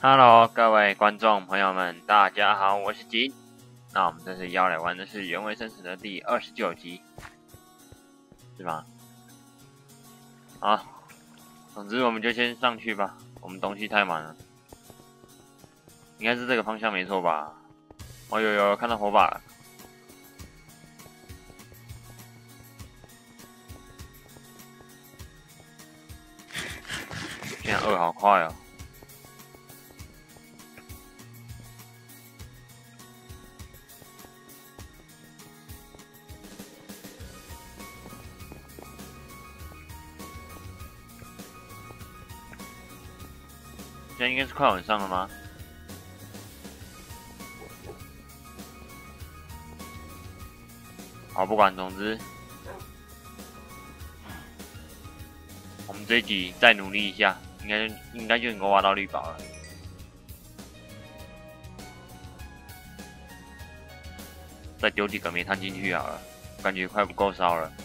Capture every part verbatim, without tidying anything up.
Hello，各位观众朋友们，大家好，我是吉。那我们这次要来玩的是《原味生死》的第二十九集，是吧？好，总之我们就先上去吧，我们东西太满了。应该是这个方向没错吧？哦，有有看到火把了。现在二好快哦。现在应该是快晚上了吗？好，不管，总之，我们这一集再努力一下，应该应该就能够挖到绿宝了。再丢几个煤炭进去好了，感觉快不够烧了。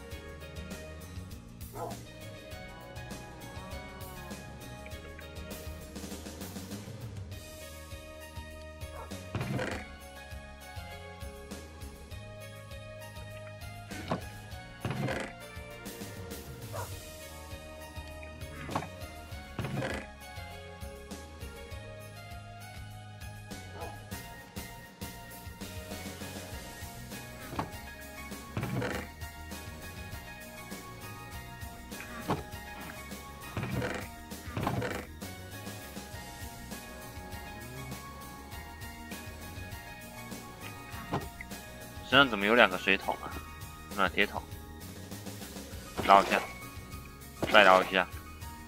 身上怎么有两个水桶啊？那铁桶，捞一下，再捞一下。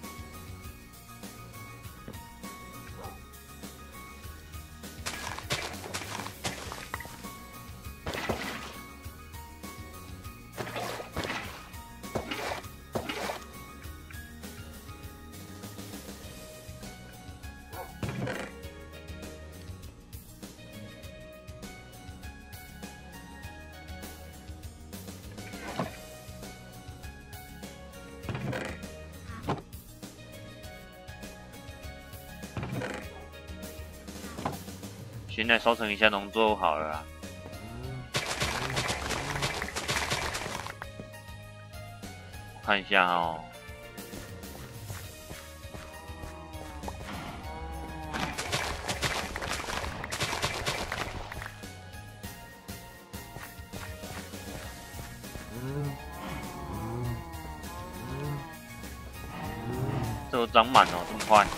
现在收成一下农作物好了啦。看一下哦。这都长满了，这么快。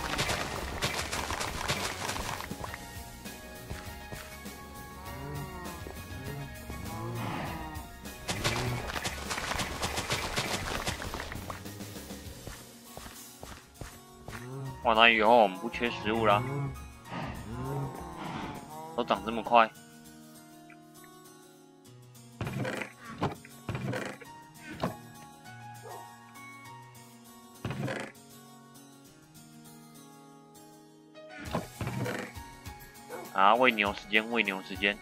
哇，那以后我们不缺食物啦，都长这么快。啊，喂牛时间，喂牛时间。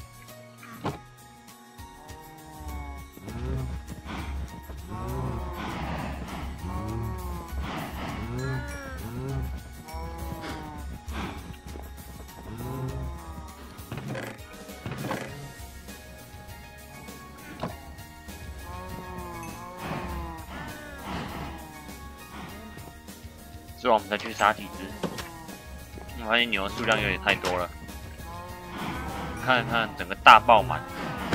之后我们再去杀几只。我发现牛的数量有点太多了，看看整个大爆满。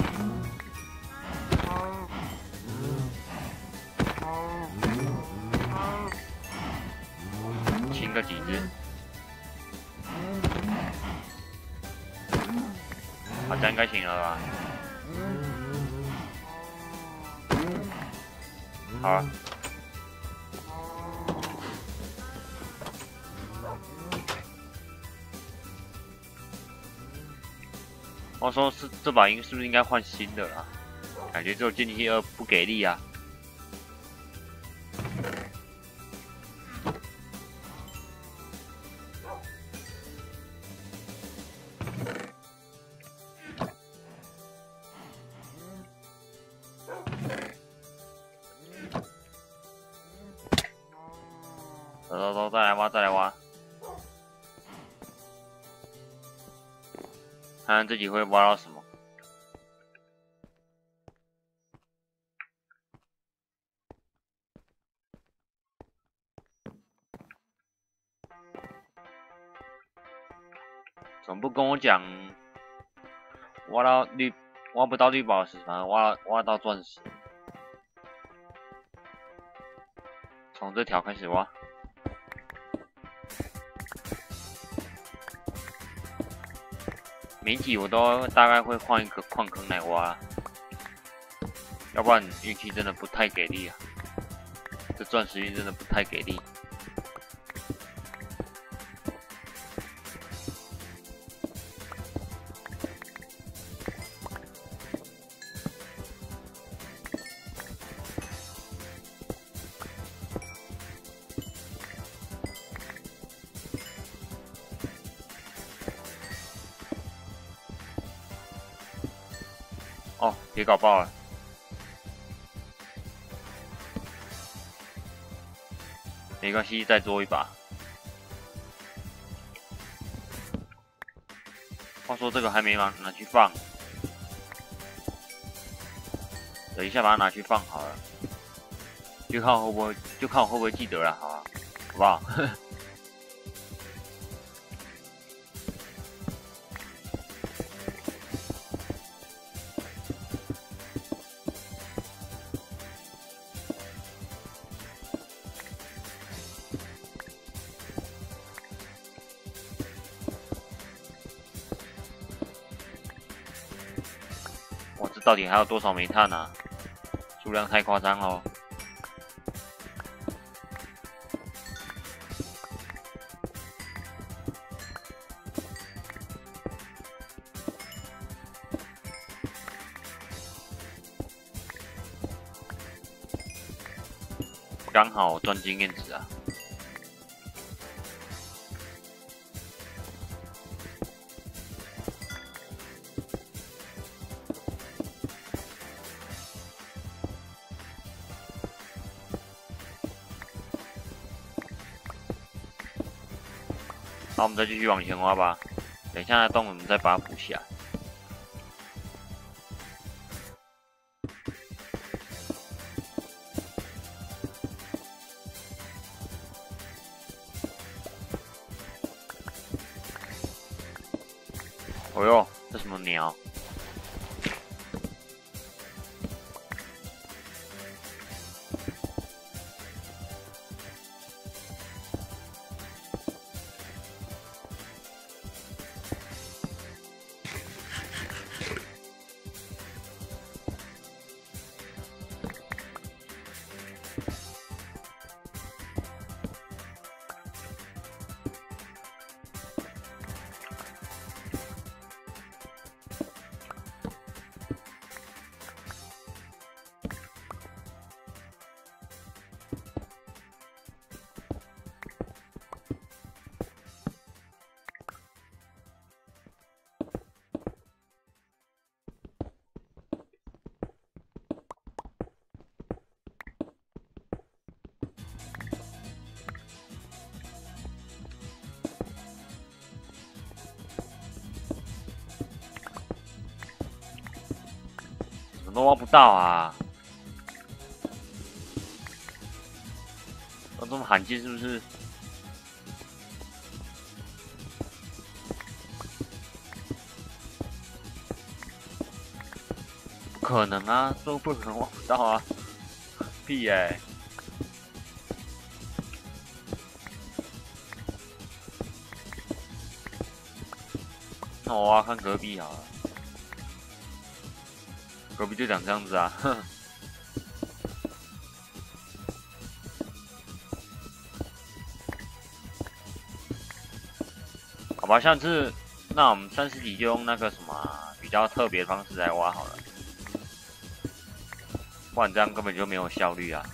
清个几只。好，这样应该行了吧？好了。我说是这把音是不是应该换新的啦？感觉只有剑气二不给力啊。走走走，再来挖，再来挖。 看看自己会挖到什么。怎么不跟我讲？挖到绿，挖不到绿宝石，反而挖挖到钻石。从这条开始挖。每集我都大概会换一个矿坑来挖，要不然运气真的不太给力啊。这钻石运真的不太给力。哦，别搞爆了！没关系，再做一把。话说这个还没拿拿去放，等一下把它拿去放好了，就看我会不会，就看我会不会记得了，好吧，好不好？哇，这到底还有多少煤炭啊？数量太夸张了。刚好赚经验值啊！好，我们再继续往前挖吧。等一下那洞，我们再把它补起来。哦哟，这什么鸟？怎么都挖不到啊！要这么罕见是不是？不可能啊，这不可能挖不到啊！屁耶、欸！那我挖看隔壁好了，隔壁就长这样子啊，哼。好吧，下次那我们三十级就用那个什么、啊、比较特别的方式来挖好了，不然这样根本就没有效率啊。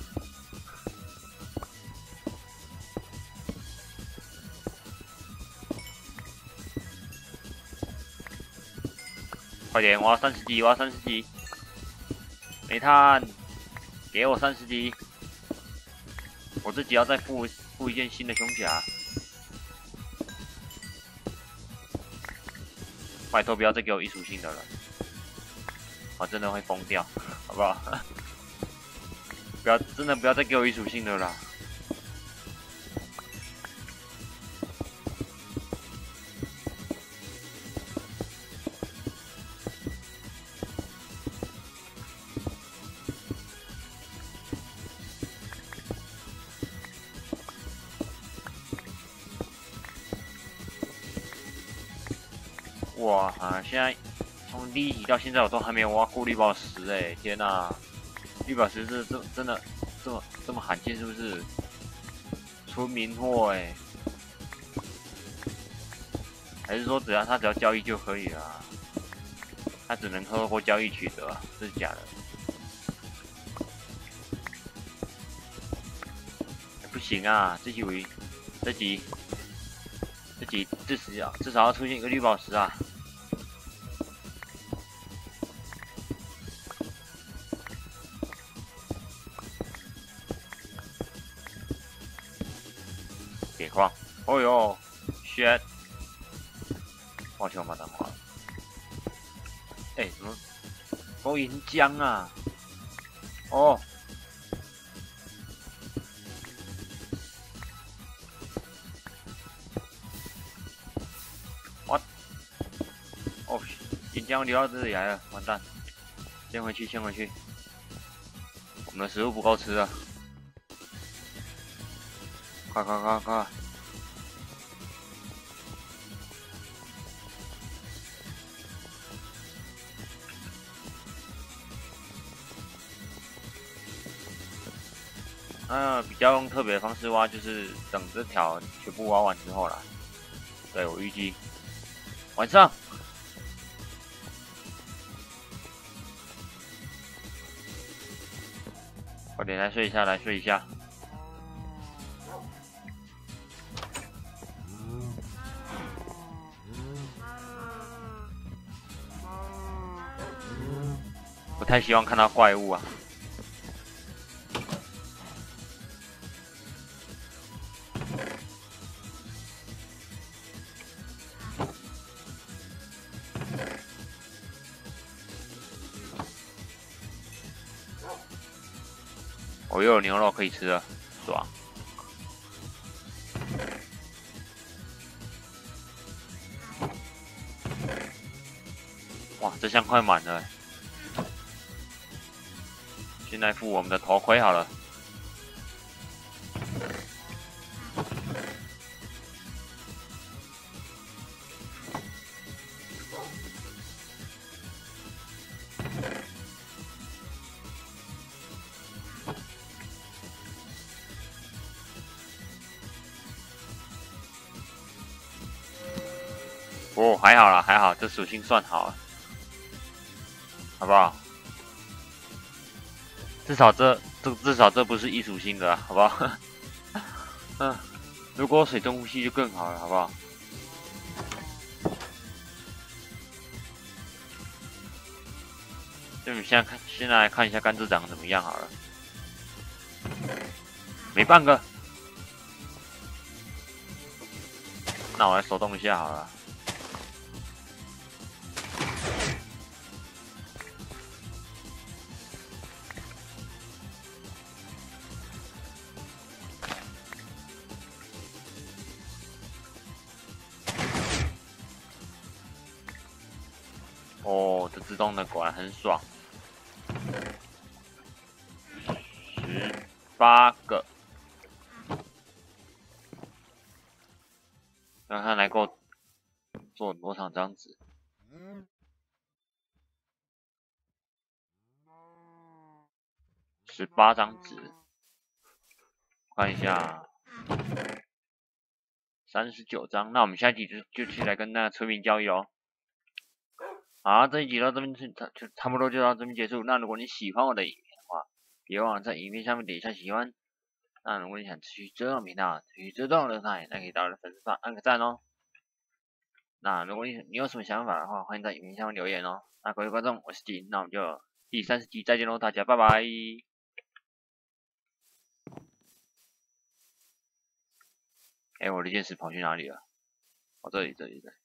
快点挖三十级，挖三十级，煤炭，给我三十级，我自己要再附附一件新的胸甲。 拜托不要再给我一属性的了，我真的会疯掉，好不好？不要，真的不要再给我一属性的啦。哇啊！现在从第一集到现在，我都还没有挖过绿宝石哎！天哪，绿宝石是这真的这么这么罕见是不是？纯名货哎，还是说只要他只要交易就可以了、啊？他只能透过交易取得、啊，这是假的？欸、不行啊！这集为这集这集至少要至少要出现一个绿宝石啊！铁矿，哦哟 ，shit！ 抱歉，我骂脏话了。哎、欸，怎么勾岩浆啊？哦。what？ 哦，岩浆流到这里来了，完蛋！先回去，先回去。我们的食物不够吃了，快快快快！那比较用特别的方式挖，就是等这条全部挖完之后啦。对，我预计晚上。快点来睡一下，来睡一下。不太希望看到怪物啊。我又有牛肉可以吃了，爽！哇，这箱快满了。现在附我们的头盔好了。哦，还好啦，还好，这属性算好了，好不好？至少这这至少这不是异属性的、啊，好不好？嗯，如果水中呼吸就更好了，好不好？就你现在看，现在来看一下甘蔗长得怎么样好了。没半个，那我来手动一下好了。哦，这自动的果然很爽。十八个，看看来够做多少张纸。十八张纸，看一下，三十九张。那我们下一集就就去来跟那个村民交易哦。好，这一集到这边就就差不多就到这边结束。那如果你喜欢我的影片的话，别忘了在影片下面点一下喜欢。那如果你想持续追踪频道，持续追踪的话，那可以到我的粉丝团按个赞哦。那如果你你有什么想法的话，欢迎在影片下面留言哦。那各位观众，我是金，那我们就第三十集再见喽，大家拜拜。哎，我的剑士跑去哪里了？哦，这里，这里，这里。